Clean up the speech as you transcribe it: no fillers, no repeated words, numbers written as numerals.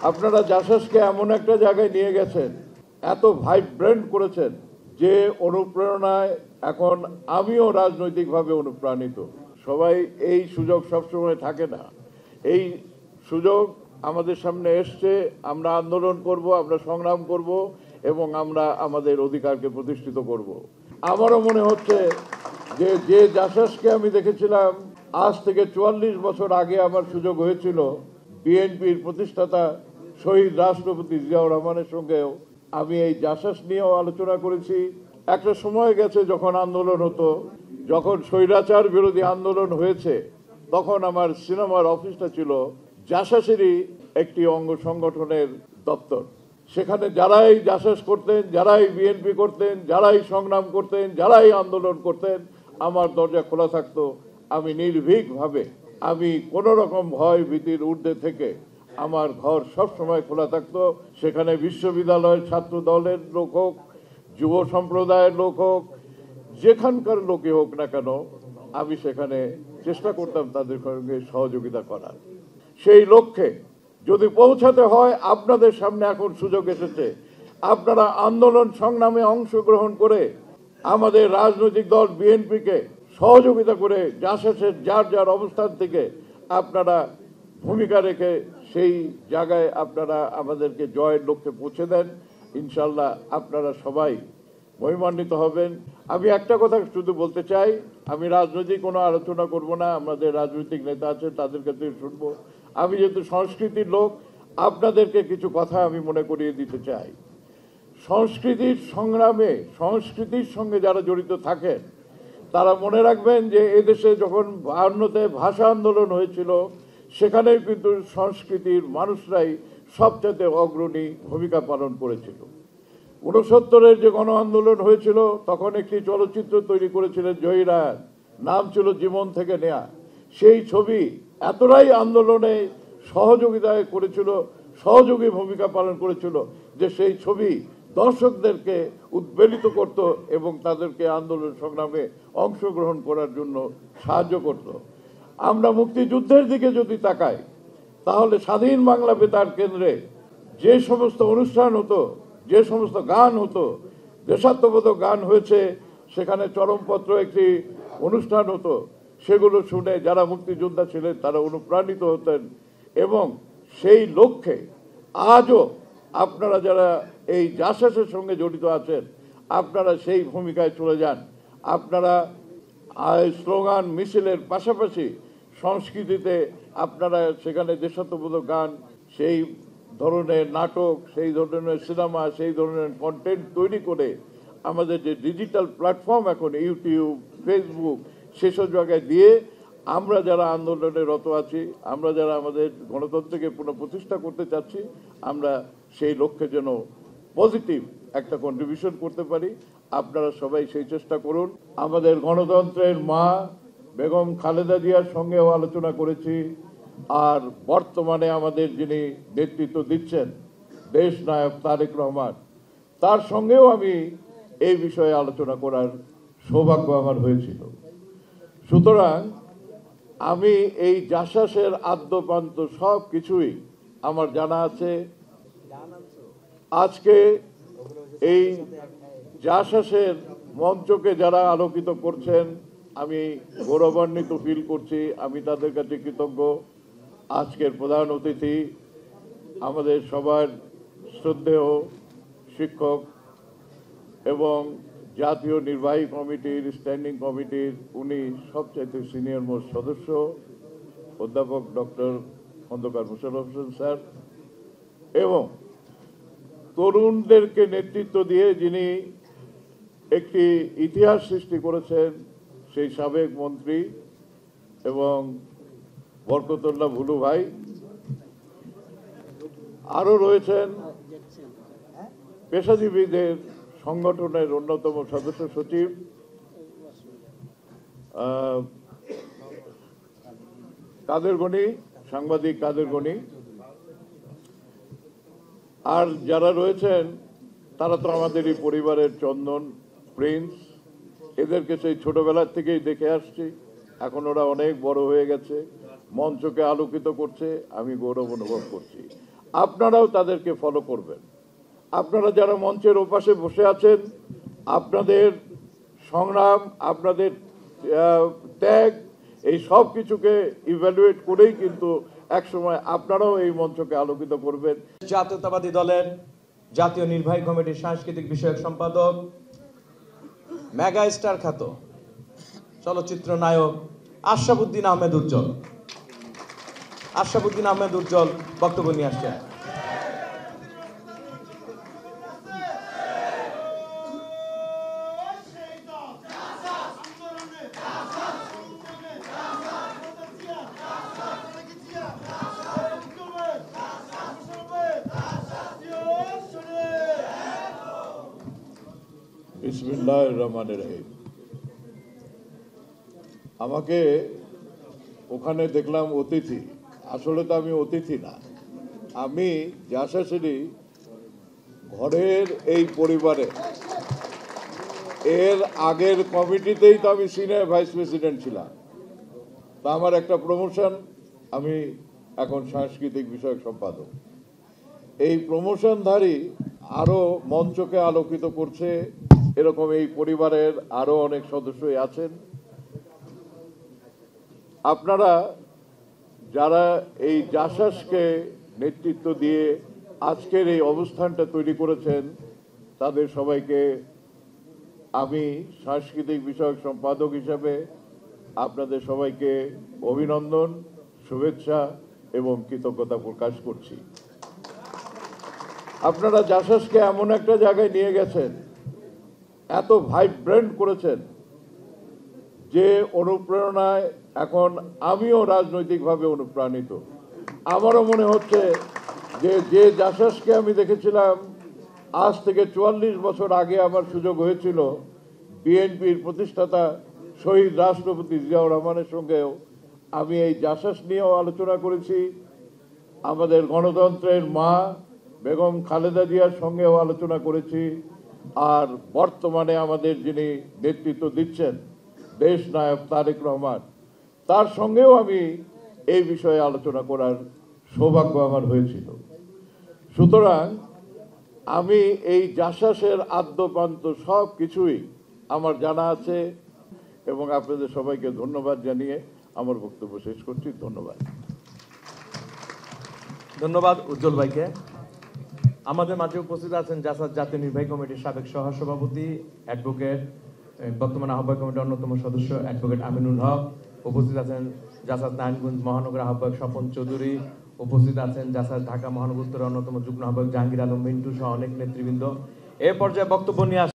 আপনারা জাসাসকে এমন একটা জায়গায় নিয়ে গেছেন, এত ভাইব্রেন্ট করেছেন যে অনুপ্রেরণায় এখন আমিও রাজনৈতিকভাবে অনুপ্রাণিত। সবাই এই সুযোগ সবসময় থাকে না, এই সুযোগ আমাদের সামনে এসছে। আমরা আন্দোলন করব, আমরা সংগ্রাম করব এবং আমরা আমাদের অধিকারকে প্রতিষ্ঠিত করব। আমারও মনে হচ্ছে যে যে জাসাসকে আমি দেখেছিলাম আজ থেকে 44 বছর আগে আমার সুযোগ হয়েছিল বিএনপির প্রতিষ্ঠাতা শহীদ রাষ্ট্রপতি জিয়াউর রহমানের সঙ্গেও আমি এই জাসাস নিয়েও আলোচনা করেছি। একটা সময় গেছে যখন আন্দোলন হতো, যখন স্বৈরাচার বিরোধী আন্দোলন হয়েছে, তখন আমার সিনেমার অফিসটা ছিল জাসাসেরই একটি অঙ্গ সংগঠনের দপ্তর। সেখানে যারাই জাসাস করতেন, যারাই বিএনপি করতেন, যারাই সংগ্রাম করতেন, যারাই আন্দোলন করতেন, আমার দরজা খোলা থাকতো। আমি নির্ভীকভাবে, আমি কোনো রকম ভয় ভীতির ঊর্ধ্বে থেকে আমার ঘর সব সময় খোলা থাকতো। সেখানে বিশ্ববিদ্যালয়ের ছাত্র দলের লোক হোক, যুব সম্প্রদায়ের লোক হোক, যেখানকার লোকই হোক না কেন, আমি সেখানে চেষ্টা করতাম তাদের সঙ্গে সহযোগিতা করার। সেই লক্ষ্যে যদি পৌঁছাতে হয়, আপনাদের সামনে এখন সুযোগ এসেছে। আপনারা আন্দোলন সংগ্রামে অংশগ্রহণ করে আমাদের রাজনৈতিক দল বিএনপিকে সহযোগিতা করে জাসাসের যার যার অবস্থান থেকে আপনারা ভূমিকা রেখে সেই জায়গায় আপনারা আমাদেরকে জয়ের লক্ষ্যে পৌঁছে দেন। ইনশাল্লাহ আপনারা সবাই মহিমান্বিত হবেন। আমি একটা কথা শুধু বলতে চাই, আমি রাজনৈতিক কোনো আলোচনা করব না, আমাদের রাজনৈতিক নেতা আছে তাদের কাছে শুনবো। আমি যেহেতু সংস্কৃতির লোক, আপনাদেরকে কিছু কথা আমি মনে করিয়ে দিতে চাই। সংস্কৃতির সংগ্রামে, সংস্কৃতির সঙ্গে যারা জড়িত থাকেন তারা মনে রাখবেন যে এদেশে যখন 52-তে ভাষা আন্দোলন হয়েছিল, সেখানেও কিন্তু সংস্কৃতির মানুষরাই সবচেয়ে অগ্রণী ভূমিকা পালন করেছিল। 69-এর যে গণ আন্দোলন হয়েছিল, তখন একটি চলচ্চিত্র তৈরি করেছিলেন জহিরান, নাম ছিল জীবন থেকে নেয়া। সেই ছবি এতটাই আন্দোলনে সহযোগিতায় করেছিল, সহযোগী ভূমিকা পালন করেছিল যে সেই ছবি দর্শকদেরকে উদ্বেলিত করত এবং তাদেরকে আন্দোলন সংগ্রামে অংশগ্রহণ করার জন্য সাহায্য করত। আমরা মুক্তিযুদ্ধের দিকে যদি তাকাই, তাহলে স্বাধীন বাংলা বেতার কেন্দ্রে যে সমস্ত অনুষ্ঠান হতো, যে সমস্ত গান হতো, দেশাত্মবোধক গান হয়েছে, সেখানে চরমপত্র একটি অনুষ্ঠান হতো, সেগুলো শুনে যারা মুক্তিযোদ্ধা ছিলেন তারা অনুপ্রাণিত হতেন। এবং সেই লক্ষ্যে আজও আপনারা যারা এই জাসাসের সঙ্গে জড়িত আছেন, আপনারা সেই ভূমিকায় চলে যান। আপনারা স্লোগান মিছিলের পাশাপাশি সংস্কৃতিতে আপনারা সেখানে দেশাত্মবোধক গান, সেই ধরনের নাটক, সেই ধরনের সিনেমা, সেই ধরনের কন্টেন্ট তৈরি করে আমাদের যে ডিজিটাল প্ল্যাটফর্ম এখন ইউটিউব, ফেসবুক, সেসব জায়গায় দিয়ে আমরা যারা আন্দোলনে রত আছি, আমরা যারা আমাদের গণতন্ত্রকে পুনঃপ্রতিষ্ঠা করতে চাচ্ছি, আমরা সেই লক্ষ্যে যেন পজিটিভ একটা কন্ট্রিবিউশন করতে পারি। আপনারা সবাই সেই চেষ্টা করুন। আমাদের গণতন্ত্রের মা বেগম খালেদা জিয়ার সঙ্গেও আলোচনা করেছি, আর বর্তমানে আমাদের যিনি নেতৃত্ব দিচ্ছেন দেশ নায়ক তারেক রহমান, তার সঙ্গেও আমি এই বিষয়ে আলোচনা করার সৌভাগ্য আমার হয়েছিল। সুতরাং আমি এই জাসাসের আদ্যপান্ত সব কিছুই আমার জানা আছে। আজকে এই জাসাসের মঞ্চকে যারা আলোকিত করছেন, আমি গৌরবান্বিত ফিল করছি, আমি তাদের কাছে কৃতজ্ঞ। আজকের প্রধান অতিথি আমাদের সবার শ্রদ্ধেয় শিক্ষক এবং জাতীয় নির্বাহী কমিটির, স্ট্যান্ডিং কমিটির উনি সবচাইতে সিনিয়র মোস্ট সদস্য অধ্যাপক ডক্টর খন্দকার মোশাররফ হোসেন স্যার, এবং তরুণদেরকে নেতৃত্ব দিয়ে যিনি একটি ইতিহাস সৃষ্টি করেছেন সেই সাবেক মন্ত্রী এবং বরকতুল্লাহ ভুলু ভাই, আরও রয়েছেন পেশাজীবীদের সংগঠনের অন্যতম সদস্য সচিব কাদের গনি, সাংবাদিক কাদের গনি, আর যারা রয়েছেন তারা তো আমাদেরই পরিবারের চন্দন, প্রিন্স, এদেরকে সেই ছোটবেলার থেকেই দেখে আসছি। এখন ওরা অনেক বড় হয়ে গেছে, মঞ্চকে আলোকিত করছে, আমি গৌরব অনুভব করছি। আপনারাও তাদেরকে ফলো করবেন। আপনারা যারা মঞ্চের ওপাশে বসে আছেন, আপনাদের সংগ্রাম, আপনাদের ত্যাগ, এই সব কিছুকে ইভ্যালুয়েট করেই কিন্তু একসময় আপনারাও এই মঞ্চকে আলোকিত করবেন। জাতীয়তাবাদী দলের জাতীয় নির্বাহী কমিটির সাংস্কৃতিক বিষয়ক সম্পাদক, মেগা স্টার খ্যাত চলচ্চিত্র নায়ক আশরাফুদ্দিন আহমেদ উজ্জ্বল বক্তব্য নিয়ে আসছেন। বিসমিল্লাহির রহমানির রহিম। আমাকে ওখানে দেখলাম অতিথি, আসলে তো আমি অতিথি না, আমি জাসাসিরি ঘরের এই পরিবারে এর আগের কমিটিতেই তো আমি সিনিয়র ভাইস প্রেসিডেন্ট ছিলাম। তা আমার একটা প্রমোশন, আমি এখন সাংস্কৃতিক বিষয়ক সম্পাদক। এই প্রমোশনধারী আরো মঞ্চকে আলোকিত করছে, এরকম এই পরিবারের আরো অনেক সদস্যই আছেন। আপনারা যারা এই জাসাসকে নেতৃত্ব দিয়ে আজকের এই অবস্থানটা তৈরি করেছেন, তাদের সবাইকে আমি সাংস্কৃতিক বিষয়ক সম্পাদক হিসাবে আপনাদের সবাইকে অভিনন্দন, শুভেচ্ছা এবং কৃতজ্ঞতা প্রকাশ করছি। আপনারা জাসাসকে এমন একটা জায়গায় নিয়ে গেছেন, এত ভাইব্রেন্ট করেছেন, যে অনুপ্রেরণায় এখন আমিও রাজনৈতিকভাবে অনুপ্রাণিত। আমারও মনে হচ্ছে যে জাসাসকে আমি দেখেছিলাম আজ থেকে 44 বছর আগে আমার সুযোগ হয়েছিল বিএনপির প্রতিষ্ঠাতা শহীদ রাষ্ট্রপতি জিয়াউর রহমানের সঙ্গেও আমি এই জাসাস নিয়েও আলোচনা করেছি, আমাদের গণতন্ত্রের মা বেগম খালেদা জিয়ার সঙ্গেও আলোচনা করেছি, আর বর্তমানে আমাদের যিনি নেতৃত্ব দিচ্ছেন দেশ নায়ক তারেক রহমান, তার সঙ্গেও আমি এই বিষয়ে আলোচনা করার সৌভাগ্য আমার হয়েছিল। সুতরাং আমি এই জাসাসের আদ্যপান্ত সব কিছুই আমার জানা আছে এবং আপনাদের সবাইকে ধন্যবাদ জানিয়ে আমার বক্তব্য শেষ করছি। ধন্যবাদ উজ্জ্বল ভাইকে। আমাদের মাঝে উপস্থিত আছেন জাসাস জাতীয় নির্বাহী কমিটির সাবেক সহসভাপতি অ্যাডভোকেট, বর্তমান আহ্বায়ক কমিটির অন্যতম সদস্য অ্যাডভোকেট আমিনুল হক, উপস্থিত আছেন জাসাস নারায়ণগঞ্জ মহানগর আহ্বায়ক স্বপন চৌধুরী, উপস্থিত আছেন জাসাস ঢাকা মহানগর উত্তরের অন্যতম যুগ্ম আহ্বায়ক জাহাঙ্গীর আলম মিন্টু সহ অনেক নেতৃবৃন্দ। এ পর্যায়ে বক্তব্য নিয়ে